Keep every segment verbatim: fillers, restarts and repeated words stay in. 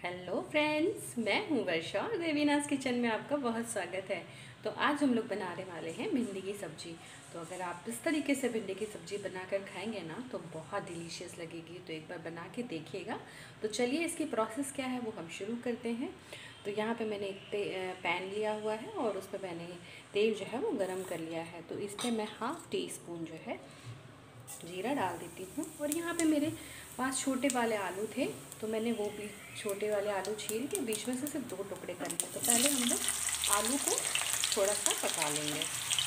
Hello friends, मैं हूं वर्षा और देवीनास किचन में आपका बहुत स्वागत है। तो आज हम लोग बनाने वाले हैं भिंडी की सब्ज़ी। तो अगर आप इस तरीके से भिंडी की सब्ज़ी बनाकर खाएंगे ना तो बहुत डिलीशियस लगेगी। तो एक बार बना के देखिएगा। तो चलिए इसकी प्रोसेस क्या है वो हम शुरू करते हैं। तो यहाँ पे मैंने एक पैन लिया हुआ है और उस पर मैंने तेल जो है वो गरम कर लिया है। तो इस पर मैं हाफ़ टी स्पून जो है जीरा डाल देती हूँ। और यहाँ पे मेरे पास छोटे वाले आलू थे तो मैंने वो भी छोटे वाले आलू छील के बीच में से सिर्फ दो टुकड़े कर लिए। तो पहले हम लोग आलू को थोड़ा सा पका लेंगे।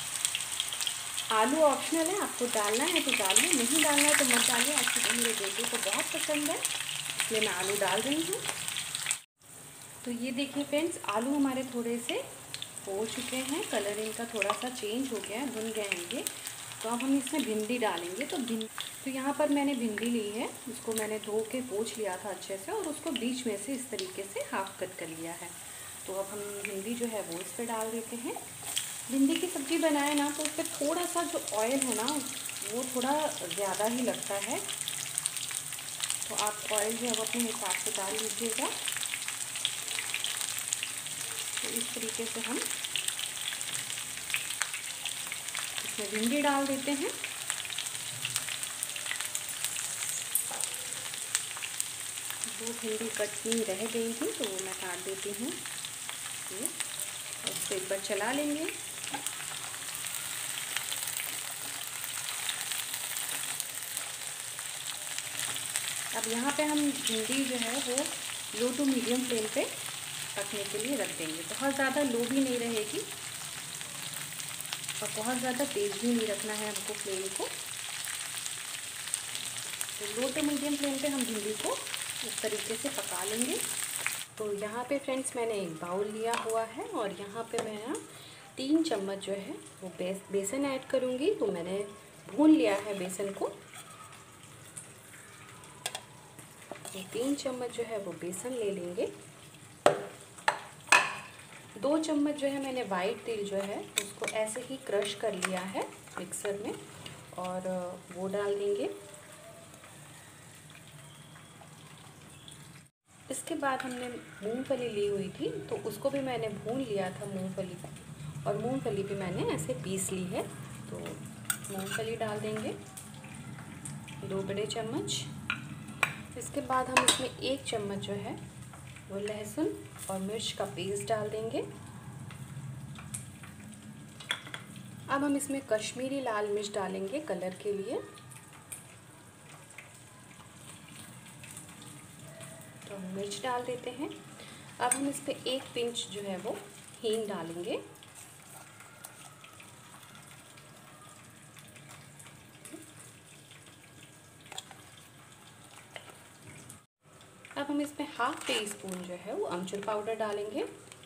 आलू ऑप्शनल है, आपको डालना है तो डालिए, नहीं डालना है तो मत डालिए। एक्चुअली मेरे बेटे को बहुत पसंद है इसलिए मैं आलू डाल रही हूँ। तो ये देखिए फ्रेंड्स, आलू हमारे थोड़े से हो चुके हैं, कलर इनका थोड़ा सा चेंज हो गया है, भुन गए हैं ये। तो अब हम इसमें भिंडी डालेंगे। तो भिंडी तो यहाँ पर मैंने भिंडी ली है, उसको मैंने धो के पोंछ लिया था अच्छे से और उसको बीच में से इस तरीके से हाफ कट कर लिया है। तो अब हम भिंडी जो है वो इस पर डाल देते हैं। भिंडी की सब्ज़ी बनाए ना तो उस पर थोड़ा सा जो ऑयल है ना वो थोड़ा ज़्यादा ही लगता है। तो आप ऑयल जो है वो अपने हिसाब से डाल लीजिएगा। तो इस तरीके से हम इसमें भिंडी डाल देते हैं। दो भिंडी कटनी रह गई थी तो वो मैं काट देती हूँ। ये और इसको एक बार चला लेंगे। अब यहाँ पे हम भिंडी जो है वो लो टू मीडियम फ्लेम पे पकने के लिए रख देंगे। बहुत ज़्यादा लो भी नहीं रहेगी और बहुत ज़्यादा तेज़ भी नहीं रखना है हमको फ्लेम को। तो लो टू मीडियम फ्लेम पे हम भिंडी को इस तरीके से पका लेंगे। तो यहाँ पे फ्रेंड्स मैंने एक बाउल लिया हुआ है और यहाँ पे मैं ना तीन चम्मच जो है वो बेस बेसन ऐड करूँगी। तो मैंने भून लिया है बेसन को। तो तीन चम्मच जो है वो बेसन ले लेंगे। दो चम्मच जो है मैंने वाइट तिल जो है उसको ऐसे ही क्रश कर लिया है मिक्सर में और वो डाल देंगे। इसके बाद हमने मूंगफली ली हुई थी तो उसको भी मैंने भून लिया था मूंगफली को, और मूंगफली भी मैंने ऐसे पीस ली है। तो मूंगफली डाल देंगे दो बड़े चम्मच। इसके बाद हम इसमें एक चम्मच जो है वो लहसुन और मिर्च का पेस्ट डाल देंगे। अब हम इसमें कश्मीरी लाल मिर्च डालेंगे कलर के लिए। तो हम मिर्च डाल देते हैं। अब हम इस पर एक पिंच जो है वो हींग डालेंगे। अब हम इसमें हाफ टी स्पून जो है वो अमचूर पाउडर डालेंगे।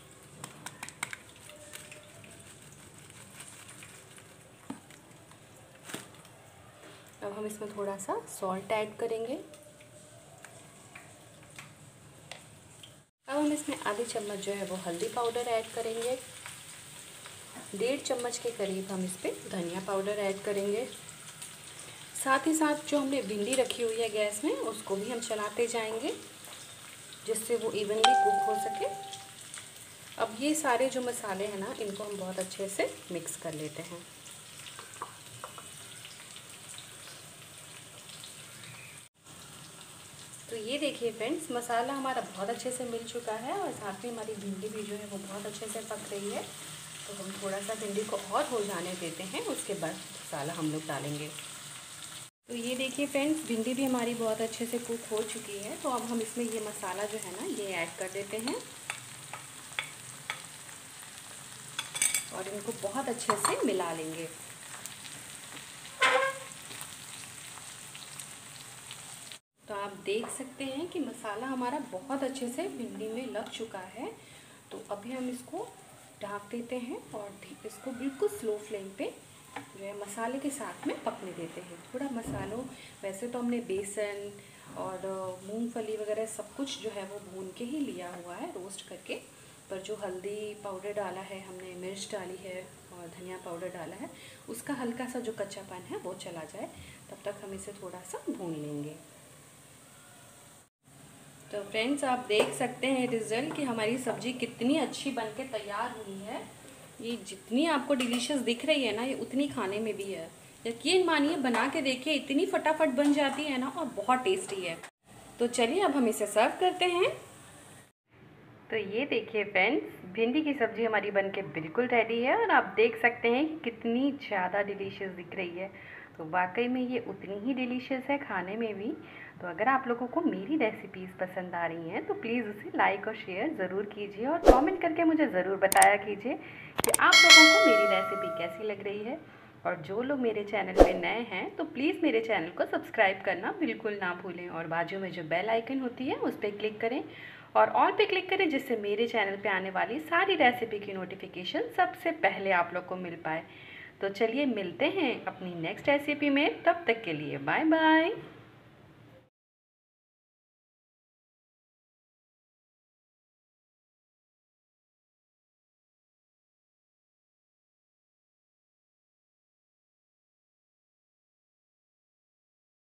अब हम इसमें थोड़ा सा सॉल्ट ऐड करेंगे। अब हम इसमें आधी चम्मच जो है वो हल्दी पाउडर ऐड करेंगे। डेढ़ चम्मच के करीब हम इस पर धनिया पाउडर ऐड करेंगे। साथ ही साथ जो हमने भिंडी रखी हुई है गैस में उसको भी हम चलाते जाएंगे जिससे वो इवनली कुक हो सके। अब ये सारे जो मसाले हैं ना इनको हम बहुत अच्छे से मिक्स कर लेते हैं। तो ये देखिए फ्रेंड्स, मसाला हमारा बहुत अच्छे से मिल चुका है और साथ में हमारी भिंडी भी जो है वो बहुत अच्छे से पक रही है। तो हम थोड़ा सा भिंडी को और हो जाने देते हैं, उसके बाद मसाला हम लोग डालेंगे। तो ये देखिए फ्रेंड्स, भिंडी भी हमारी बहुत अच्छे से कुक हो चुकी है। तो अब हम इसमें ये मसाला जो है ना ये ऐड कर देते हैं और इनको बहुत अच्छे से मिला लेंगे। तो आप देख सकते हैं कि मसाला हमारा बहुत अच्छे से भिंडी में लग चुका है। तो अभी हम इसको ढक देते हैं और इसको बिल्कुल स्लो फ्लेम पे जो है मसाले के साथ में पकने देते हैं। थोड़ा मसालों वैसे तो हमने बेसन और मूंगफली वगैरह सब कुछ जो है वो भून के ही लिया हुआ है रोस्ट करके, पर जो हल्दी पाउडर डाला है हमने, मिर्च डाली है और धनिया पाउडर डाला है, उसका हल्का सा जो कच्चापन है वो चला जाए तब तक हम इसे थोड़ा सा भून लेंगे। तो फ्रेंड्स आप देख सकते हैं रिज़ल्ट कि हमारी सब्ज़ी कितनी अच्छी बनके तैयार हुई है। ये जितनी आपको डिलीशियस दिख रही है ना, ये उतनी खाने में भी है। यकीन मानिए, बना के देखिए, इतनी फटाफट बन जाती है ना और बहुत टेस्टी है। तो चलिए अब हम इसे सर्व करते हैं। तो ये देखिए फ्रेंड्स, भिंडी की सब्ज़ी हमारी बनके बिल्कुल रेडी है और आप देख सकते हैं कि कितनी ज़्यादा डिलीशियस दिख रही है। तो वाकई में ये उतनी ही डिलीशियस है खाने में भी। तो अगर आप लोगों को मेरी रेसिपीज़ पसंद आ रही हैं तो प्लीज़ उसे लाइक और शेयर ज़रूर कीजिए और कमेंट करके मुझे ज़रूर बताया कीजिए कि आप लोगों को मेरी रेसिपी कैसी लग रही है। और जो लोग मेरे चैनल पे नए हैं तो प्लीज़ मेरे चैनल को सब्सक्राइब करना बिल्कुल ना भूलें और बाजू में जो बेल आइकन होती है उस पर क्लिक करें और ऑल पे क्लिक करें, जिससे मेरे चैनल पे आने वाली सारी रेसिपी की नोटिफिकेशन सबसे पहले आप लोग को मिल पाए। तो चलिए मिलते हैं अपनी नेक्स्ट रेसिपी में, तब तक के लिए बाय बाय।